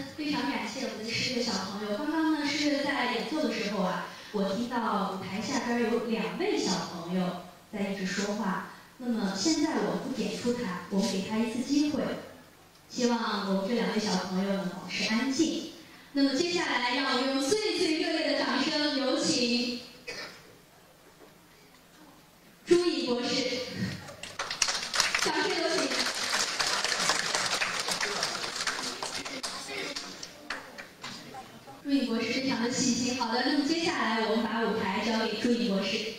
非常感谢我们的10位小朋友。刚刚呢是在演奏的时候啊，我听到舞台下边有2位小朋友在一直说话。那么现在我不点出他，我们给他一次机会，希望我们这2位小朋友能保持安静。那么接下来，让我们用最最热烈的掌声，有请朱颖博士，掌声有请。朱颖博士非常的细心。好的，那么接下来我们把舞台交给朱颖博士。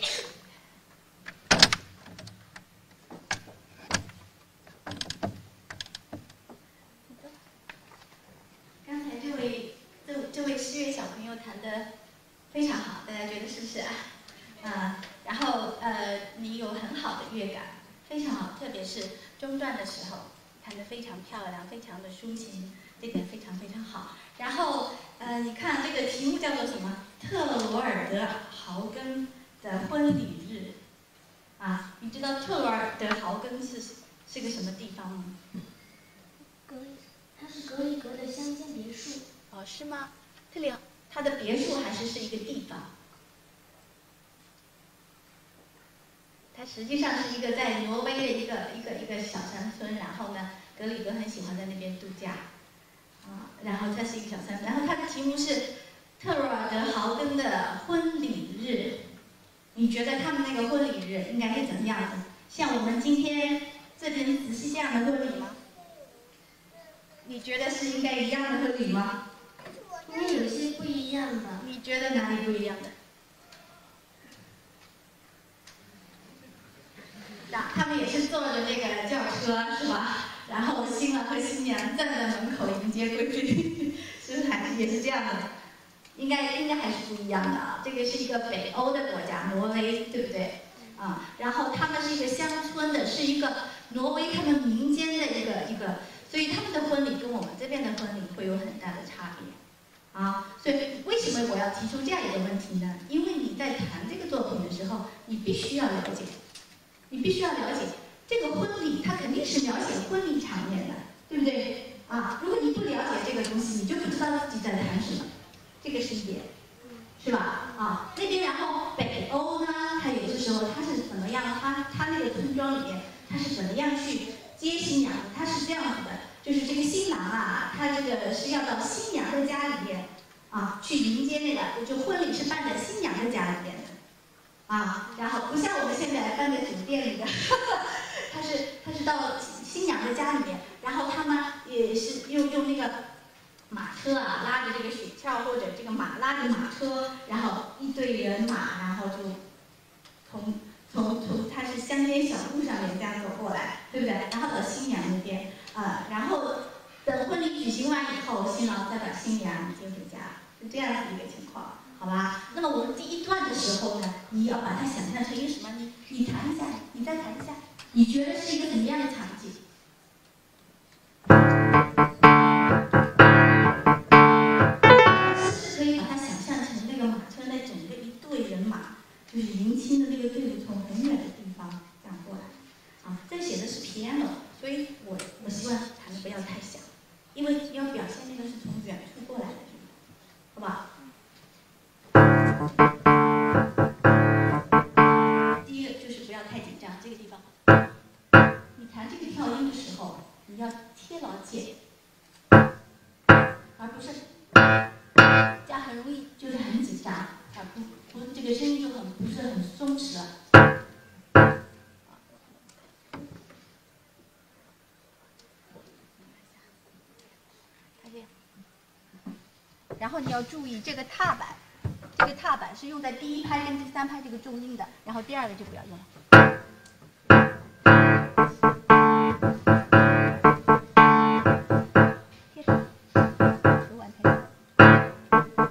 刚才这位10位小朋友弹得非常好，大家觉得是不是啊？然后你有很好的乐感，非常好，特别是中段的时候弹得非常漂亮，非常的抒情，这点非常非常好。然后你看这个题目叫做什么？特罗尔德豪根的婚礼日啊，你知道特罗尔德豪根是个什么地方吗？ 它是格里格的乡间别墅。 哦，是吗？这里它的别墅还是一个地方？它实际上是一个在挪威的一个小山村，然后呢，格里格很喜欢在那边度假，然后它是一个小山村，然后它的题目是特罗尔德豪根的婚礼日。你觉得他们那个婚礼日应该是怎么样的？像我们今天这边仔细这样的婚礼吗？你觉得是应该一样的婚礼吗？ 应该有些不一样的。 你觉得哪里不一样的？他们也是坐着那个轿车是吧？然后新郎和新娘站在门口迎接贵宾，是不是还是也是这样的？应该还是不一样的啊。这个是一个北欧的国家，挪威，对不对？然后他们是一个乡村的，是一个挪威他们民间的一个，所以他们的婚礼跟我们这边的婚礼会有很大的差别。所以为什么我要提出这样一个问题呢？因为你在谈这个作品的时候，你必须要了解这个婚礼，它肯定是描写婚礼场面的，对不对？如果你不了解这个东西，你就不知道自己在谈什么，这个是一点，是吧？那边然后北欧呢，它有些时候它是怎么样？它那个村庄里面，它是怎么样去接新娘的？它是这样子的。就是这个新郎他这个是要到新娘的家里面去迎接那个，就婚礼是办在新娘的家里面的然后不像我们现在办在酒店里的，他是到新娘的家里面，然后他们也是用那个马车拉着这个雪橇或者这个马拉着马车，然后一堆人马，然后就从它是乡间小路上面这样走过来，对不对？然后到新娘那边。然后等婚礼举行完以后，新郎再把新娘接回家，是这样子一个情况，好吧？那么我们第一段的时候呢，你要把它想象成一个什么？你谈一下，你再谈一下，你觉得是一个怎么样的场景？是不是可以把它想象成那个马车那整个一队人马，就是迎亲的那个队伍从很远的地方这样过来？这写的是 piano。所以我希望弹的不要太响，因为要表现那个是从远处过来的，好不好？第一个就是不要太紧张，这个地方，你弹这个跳音的时候，你要贴牢键，而不是这样很容易就是很紧张，不这个声音就不是很松弛了。然后你要注意这个踏板是用在第1拍跟第3拍这个重音的，然后第2个就不要用了。贴上，手腕抬高，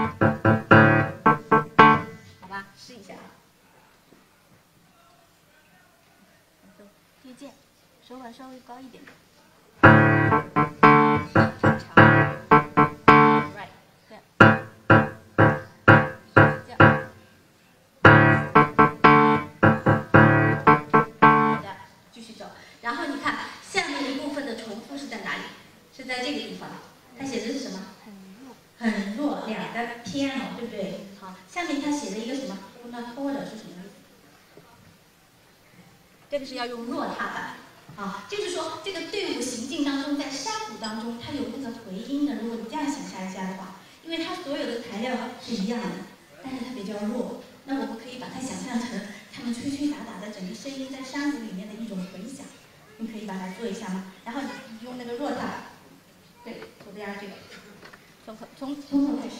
好吧，试一下贴键，手腕稍微高一点点。然后你看下面一部分的重复是在哪里？是在这个地方。它写的是什个什么 una corda 是什么意思？这个是要用诺踏板啊，就是说这个队伍行进当中，在山谷当中，它有那个回音的。如果你这样想象一下的话，因为它所有的材料是一样的，但是它比较弱，那我们可以把它想象成他们吹吹打打的整个声音在山谷里面的一种回响。你可以把它做一下吗？然后你用那个诺踏板，对，左边这个，从头开始。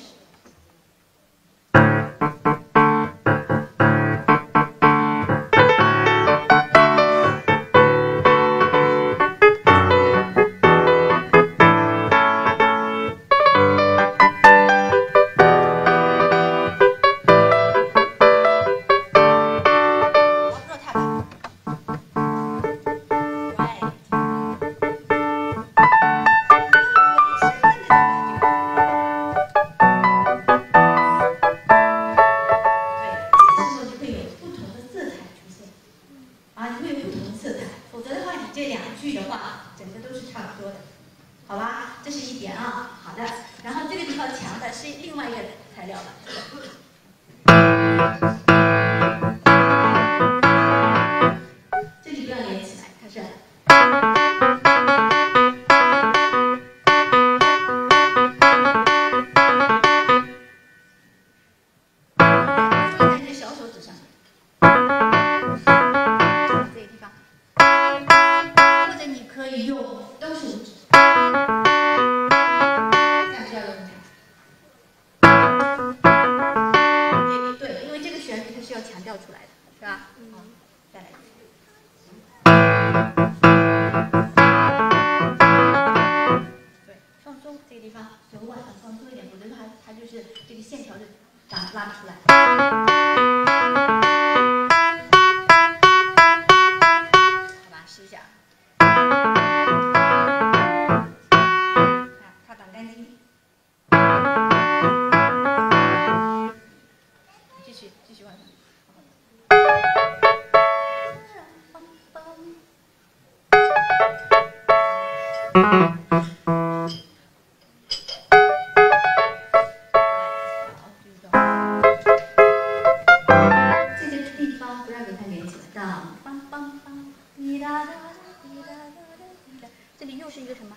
这里又是一个什么？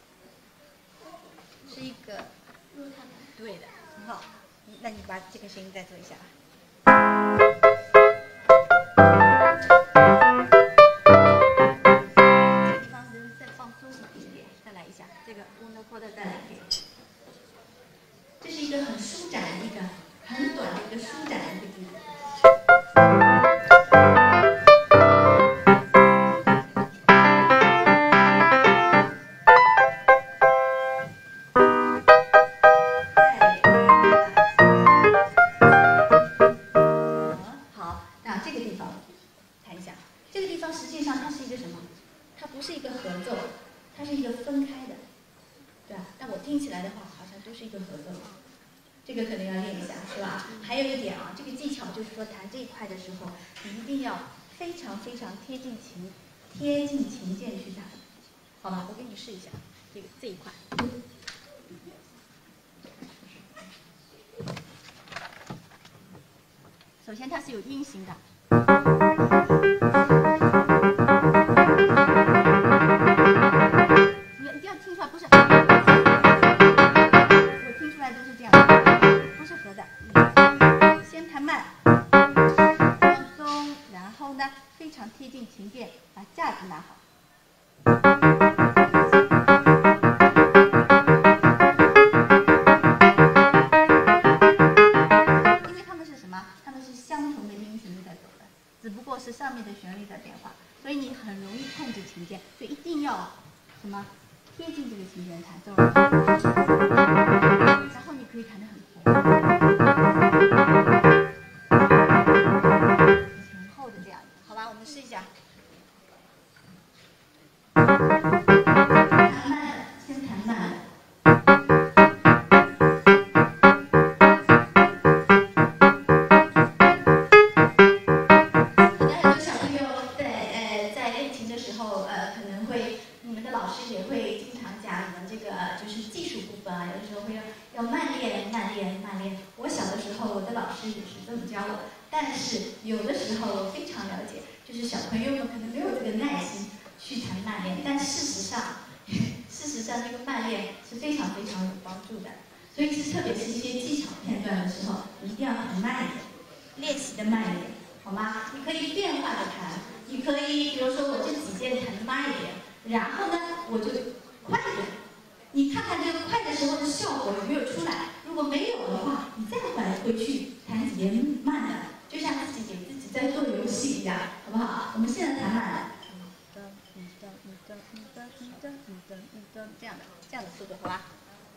是一个，对的，很好。那你把这个声音再做一下吧。这个地方人再放松一点点，再来一下。这个乌诺坡的再来一遍。这是一个很舒展的一个很短的一个舒展的一个句子。这个可能要练一下，是吧？还有一点啊，这个技巧就是说弹这一块的时候，你一定要非常非常贴近琴键去弹，好吧？我给你试一下，这一块。首先它是有音型的。你一定要听出来，不是。我听出来都是这样的，不是合的。先弹慢，放松，然后呢，非常贴近琴键，把架子拿好。因为它们是什么？它们是相同的音频在走的，只不过是上面的旋律在变化，所以你很容易控制琴键，所以一定要什么？贴近这个琴键弹奏，然后你可以弹得很佛，前后的这样，好吧？我们试一下。弹慢的，先弹慢的。可能很多小朋友在练琴的时候，可能会你们的老师也会经常讲你们这个就是技术部分啊，有的时候会要慢练。我小的时候，我的老师过，但是有的时候我非常了解，就是小朋友们可能没有这个耐心去弹慢练，但事实上这个慢练是非常非常有帮助的。所以特别是一些技巧片段的时候，一定要弹慢一点，练习的慢一点，好吗？你可以变化的弹，你可以比如说我这几键弹的慢一点，然后呢我就快一点。你看看这个快的时候的效果有没有出来？如果没有的话，你再回去弹几遍慢的，就像自己给自己在做游戏一样，好不好？我们现在弹慢的，这样的速度，好吧？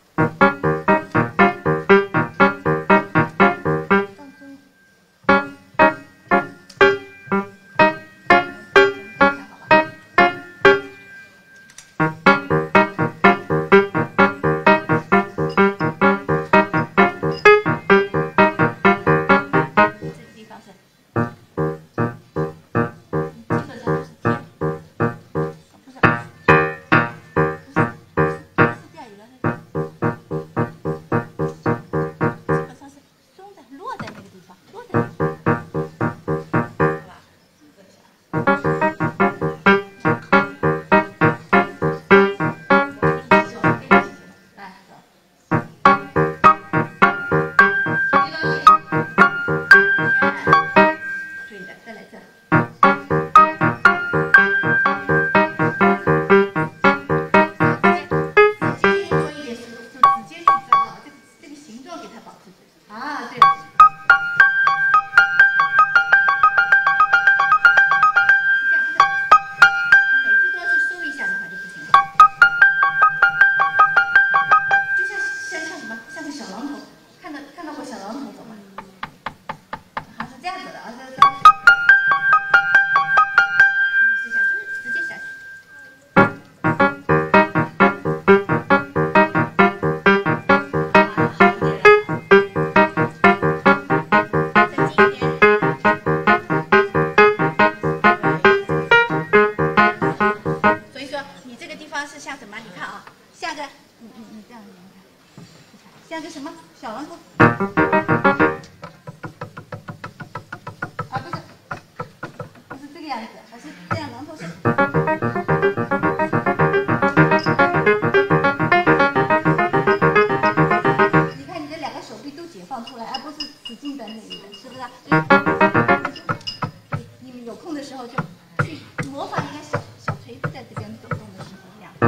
像个什么小榔头，啊不是这个样子，而是这样榔头是。你看你的两个手臂都解放出来，而不是使劲在那里的，是不是？你们有空的时候就去模仿一个小锤子在这边动的时候这样。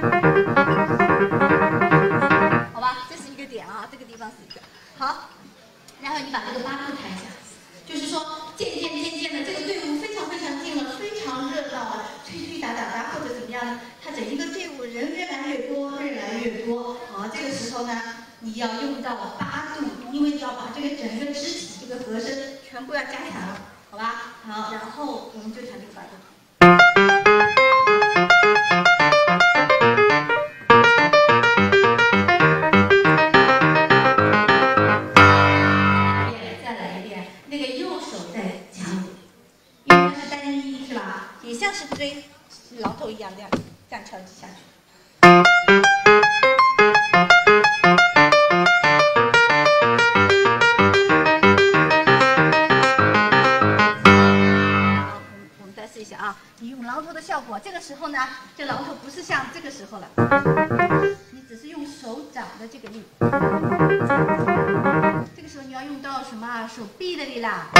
好吧，这是一个点啊，这个地方是一个。好，然后你把这个八步弹一下，就是说渐渐的，这个队伍非常近了，非常热闹了，吹打或者怎么样呢？它整一个队伍人越来越多。好，这个时候呢，你要用到八度，因为你要把这个整个肢体这个和声全部要加强，好吧？好，然后我们就弹这个八度。也像是追榔头一样，这样敲击下去。好，我们再试一下啊！你用榔头的效果，这个时候呢，这榔头不是像这个时候了，你只是用手掌的这个力。这个时候你要用到什么？手臂的力啦。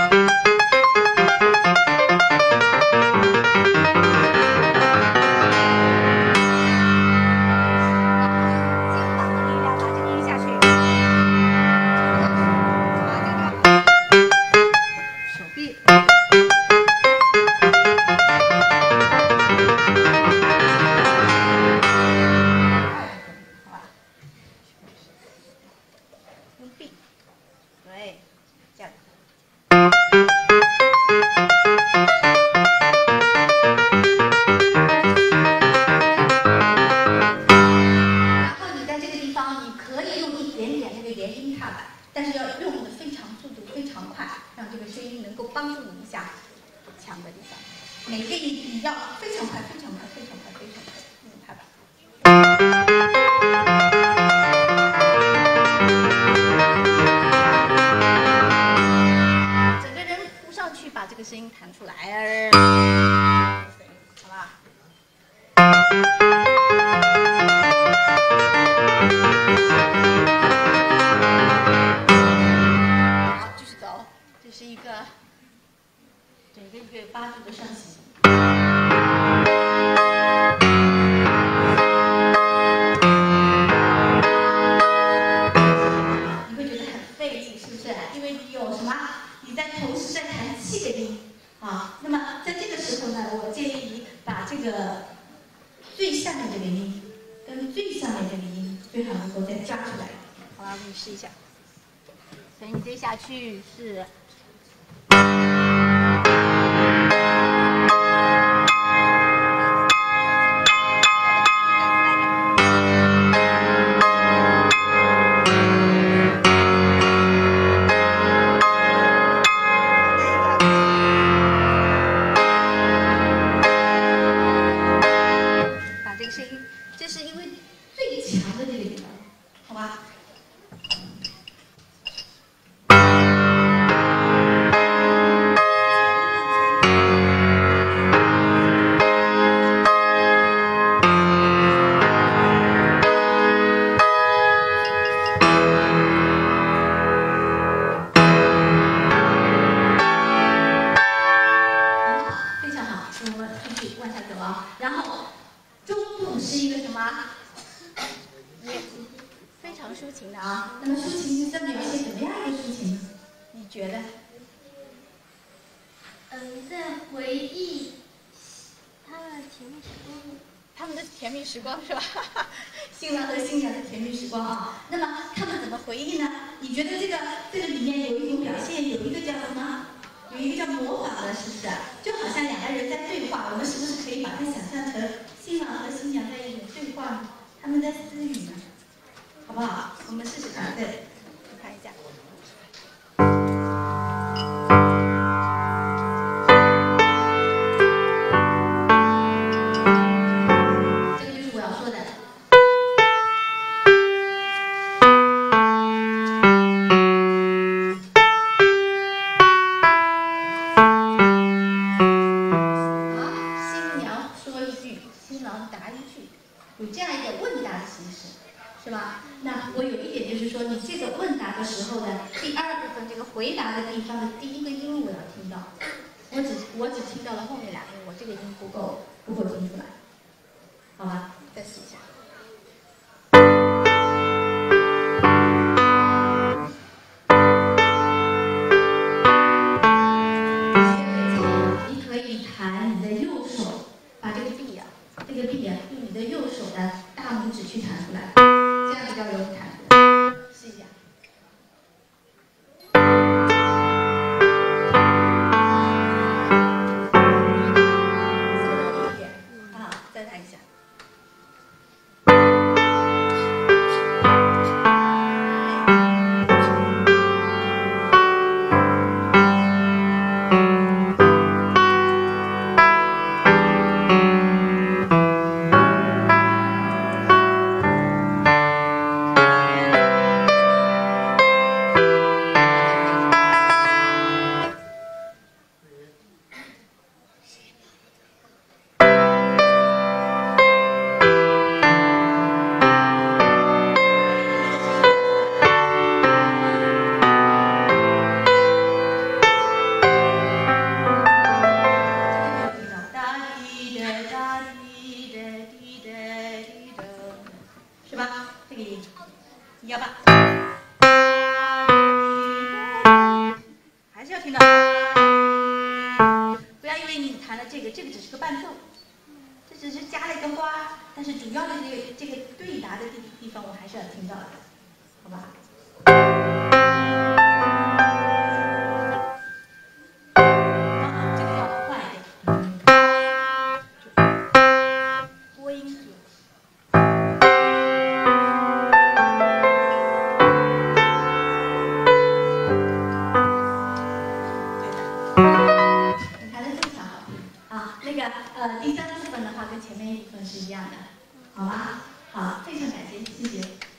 但是要用的速度非常快，让这个声音能够帮助你一下强的地方。每个音你要非常快，用它的。 个声音弹出来，好吧？好，继续走，这是一个整个一个8度的上行。你会觉得很费力，是不是？因为你有什么？你在同时在弹7个音啊。那么在这个时候呢，我建议你把这个最下面这个音跟最上面这个音最好能够再加出来。好吧，我给你试一下。所以你接下去是。这是因为最强的这个地方，好吧？非常好，我们继续往下走啊。然后中部是一个什么？也非常抒情的啊。那么抒情是描写怎么样一个抒情呢？你觉得？ 在回忆他们的甜蜜时光。 他们的甜蜜时光是吧？新郎和新娘的甜蜜时光啊。那么他们怎么回忆呢？你觉得这个里面有一种表现，有一个叫什么？有一个叫模仿的，是不是？就好像2个人在对话，我们是不是可以把它想象成新郎和新娘在一种对话呢？他们在私语呢，好不好？我们试试看，对，你看一下。这个就是我要说的。有这样一个问答的形式，是吧？那我有一点就是说，你这个问答的时候的第2部分，这个回答的地方的第1个音我要听到，我只听到了后面2个，我这个音不够听出来，好吧？再试一下。你可以弹你的右手，把这个 B 啊，用你的右手的大拇指去弹出来，这样比较容易弹出来。试一下。是不是容易一点？啊，再弹一下。是吧？这个音，你要吧？还是要听到。不要因为你弹了这个只是个伴奏，这只是加了一个花，但是主要的这个对答的地方我还是要听到的，好吧？这个要快一点，播音组。第3部分的话跟前面1部分是一样的，好吧？好，非常感谢，谢谢。